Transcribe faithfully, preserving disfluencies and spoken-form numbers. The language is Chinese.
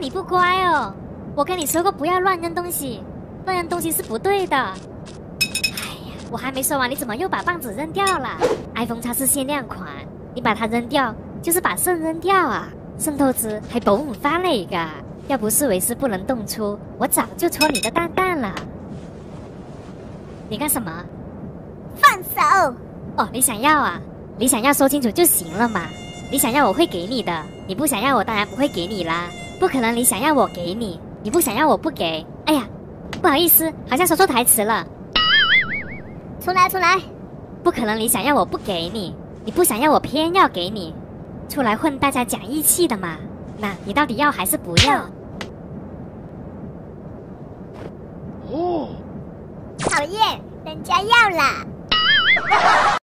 你不乖哦！我跟你说过不要乱扔东西，乱扔东西是不对的。哎呀，我还没说完，你怎么又把棒子扔掉了 ？iPhone 叉是限量款，你把它扔掉就是把肾扔掉啊！肾透支还嘣发了一个，要不是为师不能动粗，我早就戳你的蛋蛋了。你干什么？ 放手！ 哦，你想要啊？你想要说清楚就行了嘛。你想要我会给你的，你不想要我当然不会给你啦。不可能你想要我给你，你不想要我不给。哎呀，不好意思，好像说错台词了。 重来，重来。 不可能你想要我不给你，你不想要我偏要给你。出来混，大家讲义气的嘛。那你到底要还是不要？ 哦，讨厌，人家要啦。